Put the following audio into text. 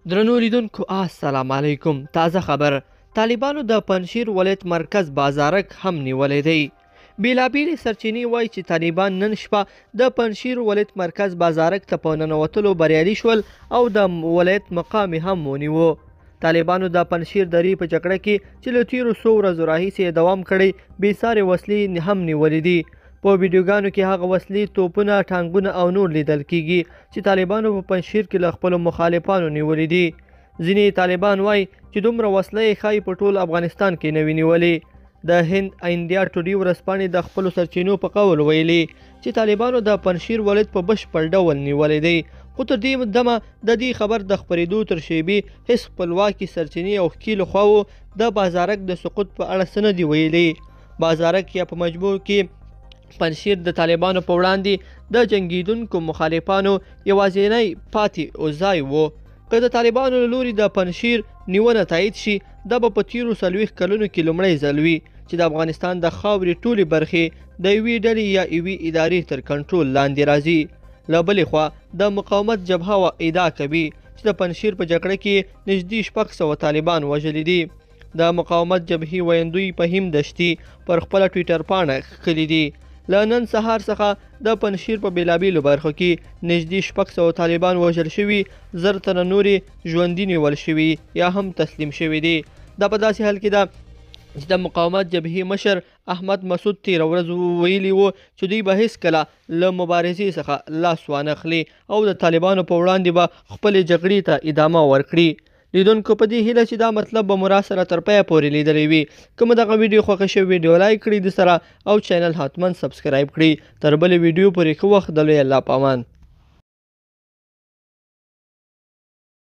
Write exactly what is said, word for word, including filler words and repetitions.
درنو لیدونکو السلام علیکم. تازه خبر: طالبانو د پنجشیر ولایت مرکز بازارک هم نیولی دی. بیلابیلې سرچینې وایي چې طالبان نن شپه د پنجشیر ولایت مرکز بازارک ته په ننوتلو بریالي شول او د ولایت مقام هم ونیو. طالبانو د پنجشیر درې په جګړه کې چې له تیرو څو ورځو راهیسې دوام کړی بېسارې وسلې هم نیولې دي. په ویډیوګانو کې هغه وسلې، توپونه، ټانګونه او نور لیدل کېږي چې طالبانو په پنجشیر کې له خپلو مخالفانو نیولې دي. ځینې طالبان وایي چې دومره وسله یې ښایي په ټول افغانستان کې نه وي نیولې. د هند انډیا ټوډي ورځپاڼې د خپلو سرچینو په قول ویلي چې طالبانو د پنجشیر ولایت په بشپړ ډول نیولی دی، خو تر دې دمه د دې خبر د خپرېدو تر شیبې هېڅ خپلواکي سرچینې او ښکېلو خواوو د بازارک د سقوط په اړه څه نه دي ویلي. بازارک یا په مجموع کې پنجشیر د طالبانو په وړاندې د جنګېدونکو مخالفانو یوازینی پاتې ځای و. که د طالبانو له لوري د پنجشیر نیونه تایید شي، دا به په تیرو څلوېښت کلونو کې لومړی ځل وي چې د افغانستان د خاورې ټولې برخې د یوې ډلې یا یوې ادارې تر کنټرول لاندې راځي. له بلې خوا د مقاومت جبهه ادعا کوي چې د پنجشیر په جګړه کې نږدې شپږ سوه طالبان وژلي دي. د مقاومت جبهې ویندوی فهیم دشتي پر خپله ټویټر پاڼه کړي دي: له نن سهار څخه د پنجشیر په بېلابېلو برخو کې نږدې شپږ سوه طالبان وژل شوي، زر تنه نورې ژوندي نیول شوي یا هم تسلیم شوي دي. دا په داسې حال کې ده چې د مقاومت جبهې مشر احمد مسعود تېره ورځ ویلي وو چې دوی به هېڅکله له مبارزې څخه لاس وانه خلي او د طالبانو په وړاندې به خپلې جګړې ته ادامه ورکړي. لیدونکو په دې هیله چې دا مطلب به مو راسره تر پایه پورې لیدلی وي. که مو دغه ویډیو خوښه شوې ویډیو لایک کړئ د سره او چینل حتما سبسکرایب کړئ. تر بلې ویډیو پورې ښه وخت، د لوی الله پامان.